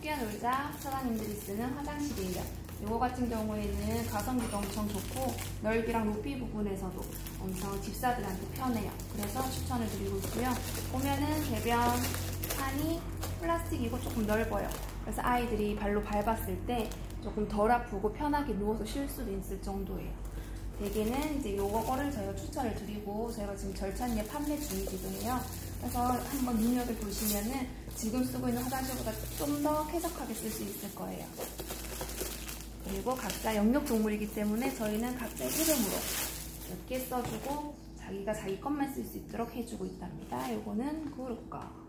뛰어놀자 사장님들이 쓰는 화장실이에요. 이거 같은 경우에는 가성비도 엄청 좋고 넓이랑 높이 부분에서도 엄청 집사들한테 편해요. 그래서 추천을 드리고 있고요. 보면은 배변판이 플라스틱이고 조금 넓어요. 그래서 아이들이 발로 밟았을 때 조금 덜 아프고 편하게 누워서 쉴 수도 있을 정도예요. 대개는 이제 요거를 저희가 추천을 드리고 저희가 지금 절찬리에 판매 중이기도 해요. 그래서 한번 눈여겨보시면은 지금 쓰고 있는 화장실보다 좀 더 쾌적하게 쓸 수 있을 거예요. 그리고 각자 영역 동물이기 때문에 저희는 각자의 이름으로 이렇게 써주고 자기가 자기 것만 쓸 수 있도록 해주고 있답니다. 요거는 그룹 거.